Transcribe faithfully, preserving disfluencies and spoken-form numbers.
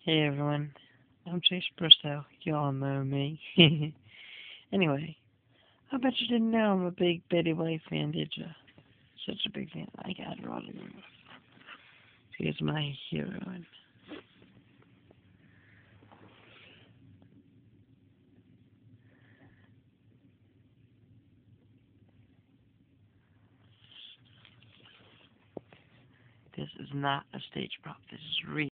Hey everyone, I'm Chase Bristow. Y'all know me. Anyway, I bet you didn't know I'm a big Betty White fan, did you? Such a big fan. I got her autograph. She's my heroine. This is not a stage prop. This is real.